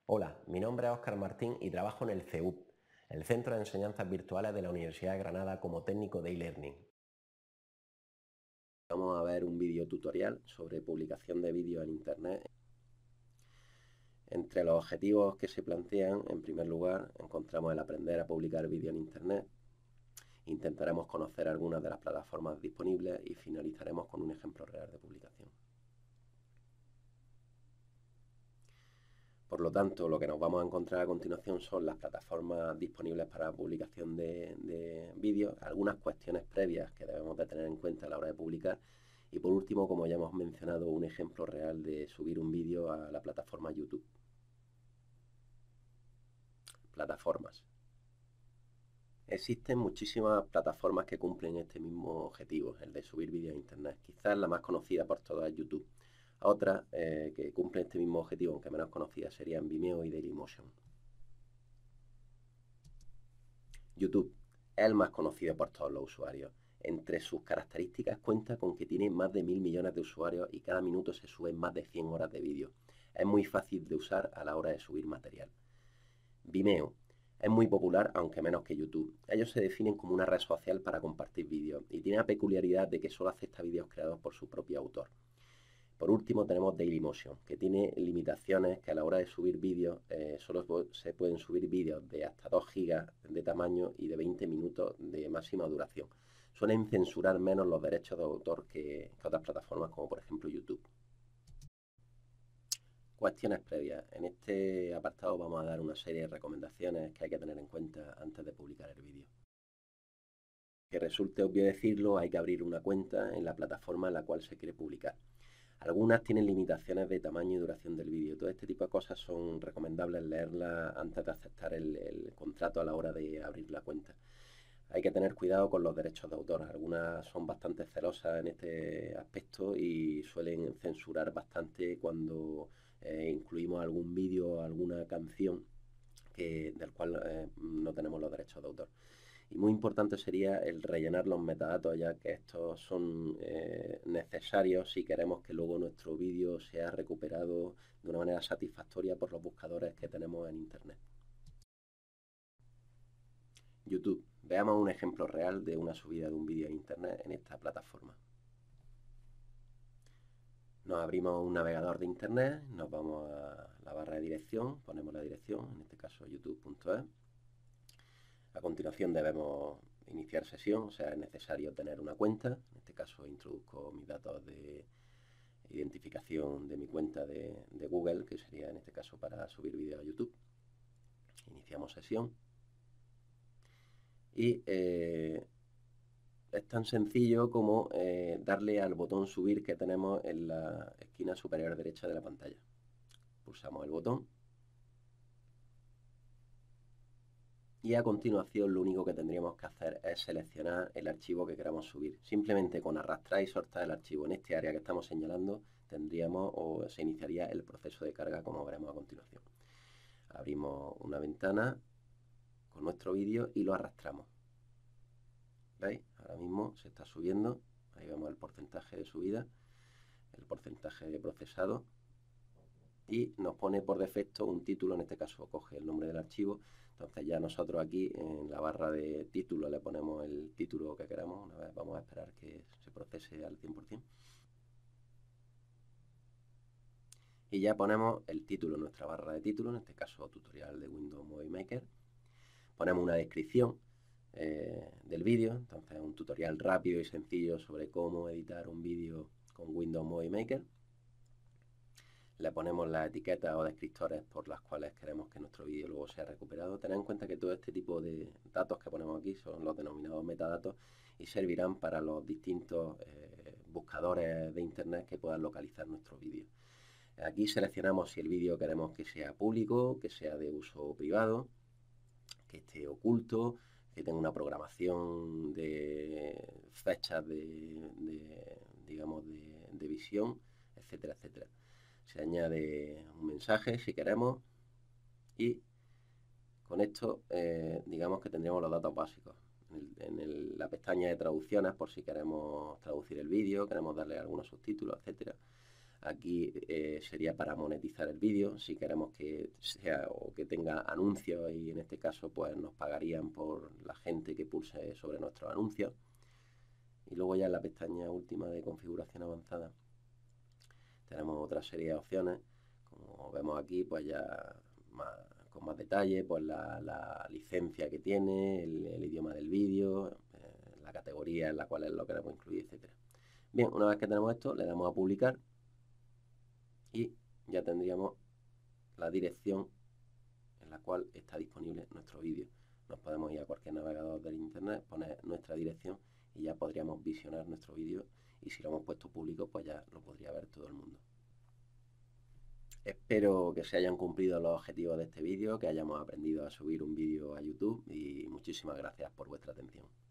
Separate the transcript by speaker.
Speaker 1: Hola, mi nombre es Óscar Martín y trabajo en el CEUP, el Centro de Enseñanzas Virtuales de la Universidad de Granada como técnico de e-learning. Vamos a ver un vídeo tutorial sobre publicación de vídeos en Internet. Entre los objetivos que se plantean, en primer lugar, encontramos el aprender a publicar vídeos en Internet. Intentaremos conocer algunas de las plataformas disponibles y finalizaremos con un ejemplo real de publicación. Por lo tanto, lo que nos vamos a encontrar a continuación son las plataformas disponibles para publicación de vídeos, algunas cuestiones previas que debemos de tener en cuenta a la hora de publicar y por último, como ya hemos mencionado, un ejemplo real de subir un vídeo a la plataforma YouTube. Plataformas. Existen muchísimas plataformas que cumplen este mismo objetivo, el de subir vídeos a Internet. Quizás la más conocida por todas es YouTube. Otras que cumplen este mismo objetivo, aunque menos conocidas, serían Vimeo y Dailymotion. YouTube es el más conocido por todos los usuarios. Entre sus características cuenta con que tiene más de 1000 millones de usuarios y cada minuto se suben más de 100 horas de vídeo. Es muy fácil de usar a la hora de subir material. Vimeo es muy popular, aunque menos que YouTube. Ellos se definen como una red social para compartir vídeos y tiene la peculiaridad de que solo acepta vídeos creados por su propio autor. Por último tenemos Dailymotion, que tiene limitaciones que a la hora de subir vídeos solo se pueden subir vídeos de hasta 2 GB de tamaño y de 20 minutos de máxima duración. Suelen censurar menos los derechos de autor que otras plataformas como por ejemplo YouTube. Cuestiones previas. En este apartado vamos a dar una serie de recomendaciones que hay que tener en cuenta antes de publicar el vídeo. Que resulte obvio decirlo, hay que abrir una cuenta en la plataforma en la cual se quiere publicar. Algunas tienen limitaciones de tamaño y duración del vídeo. Todo este tipo de cosas son recomendables leerlas antes de aceptar el contrato a la hora de abrir la cuenta. Hay que tener cuidado con los derechos de autor. Algunas son bastante celosas en este aspecto y suelen censurar bastante cuando incluimos algún vídeo o alguna canción del cual no tenemos los derechos de autor. Y muy importante sería el rellenar los metadatos, ya que estos son necesarios si queremos que luego nuestro vídeo sea recuperado de una manera satisfactoria por los buscadores que tenemos en Internet. YouTube. Veamos un ejemplo real de una subida de un vídeo a Internet en esta plataforma. Nos abrimos un navegador de Internet, nos vamos a la barra de dirección, ponemos la dirección, en este caso youtube.es. A continuación debemos iniciar sesión, o sea, es necesario tener una cuenta. En este caso introduzco mis datos de identificación de mi cuenta de Google, que sería en este caso para subir vídeos a YouTube. Iniciamos sesión. Y es tan sencillo como darle al botón subir que tenemos en la esquina superior derecha de la pantalla. Pulsamos el botón. Y a continuación lo único que tendríamos que hacer es seleccionar el archivo que queramos subir. Simplemente con arrastrar y soltar el archivo en este área que estamos señalando tendríamos o se iniciaría el proceso de carga como veremos a continuación. Abrimos una ventana con nuestro vídeo y lo arrastramos. ¿Veis? Ahora mismo se está subiendo. Ahí vemos el porcentaje de subida, el porcentaje de procesado y nos pone por defecto un título, en este caso coge el nombre del archivo. Entonces ya nosotros aquí en la barra de título le ponemos el título que queramos. Una vez vamos a esperar que se procese al 100%. Y ya ponemos el título en nuestra barra de título, en este caso tutorial de Windows Movie Maker. Ponemos una descripción del vídeo, entonces un tutorial rápido y sencillo sobre cómo editar un vídeo con Windows Movie Maker. Le ponemos las etiquetas o descriptores por las cuales queremos que nuestro vídeo luego sea recuperado. Tened en cuenta que todo este tipo de datos que ponemos aquí son los denominados metadatos y servirán para los distintos buscadores de internet que puedan localizar nuestro vídeo. Aquí seleccionamos si el vídeo queremos que sea público, que sea de uso privado, que esté oculto, que tenga una programación de fechas digamos, de visión, etcétera, etcétera. Se añade un mensaje si queremos y con esto digamos que tendríamos los datos básicos. En la pestaña de traducciones por si queremos traducir el vídeo, queremos darle algunos subtítulos, etcétera. Aquí sería para monetizar el vídeo, si queremos que sea o que tenga anuncios, y en este caso pues nos pagarían por la gente que pulse sobre nuestros anuncios. Y luego ya en la pestaña última de configuración avanzada tenemos otra serie de opciones, como vemos aquí, pues ya con más detalle, pues la licencia que tiene, el idioma del vídeo, la categoría en la cual lo queremos incluir, etcétera. Bien, una vez que tenemos esto, le damos a publicar y ya tendríamos la dirección en la cual está disponible nuestro vídeo. Nos podemos ir a cualquier navegador del internet, poner nuestra dirección y ya podríamos visionar nuestro vídeo, y si lo hemos puesto público pues ya lo podría ver todo el mundo. Espero que se hayan cumplido los objetivos de este vídeo, que hayamos aprendido a subir un vídeo a YouTube, y muchísimas gracias por vuestra atención.